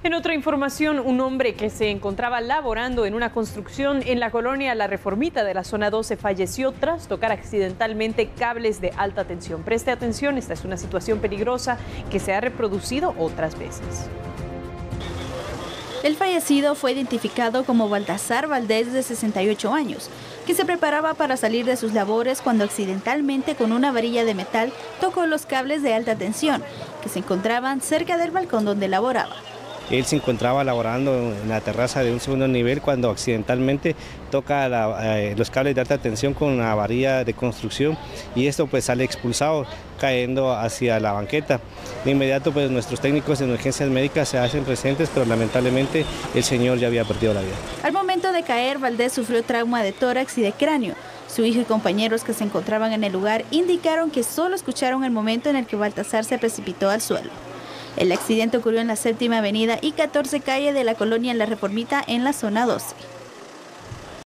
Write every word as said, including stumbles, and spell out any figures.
En otra información, un hombre que se encontraba laborando en una construcción en la colonia La Reformita de la zona doce falleció tras tocar accidentalmente cables de alta tensión. Preste atención, esta es una situación peligrosa que se ha reproducido otras veces. El fallecido fue identificado como Baltasar Valdés, de sesenta y ocho años, que se preparaba para salir de sus labores cuando accidentalmente con una varilla de metal tocó los cables de alta tensión que se encontraban cerca del balcón donde laboraba. Él se encontraba laborando en la terraza de un segundo nivel cuando accidentalmente toca la, eh, los cables de alta tensión con una varilla de construcción y esto pues sale expulsado cayendo hacia la banqueta. De inmediato pues nuestros técnicos de emergencias médicas se hacen presentes, pero lamentablemente el señor ya había perdido la vida. Al momento de caer, Valdés sufrió trauma de tórax y de cráneo. Su hijo y compañeros que se encontraban en el lugar indicaron que solo escucharon el momento en el que Baltasar se precipitó al suelo. El accidente ocurrió en la séptima avenida y catorce calle de la colonia La Reformita en la zona doce.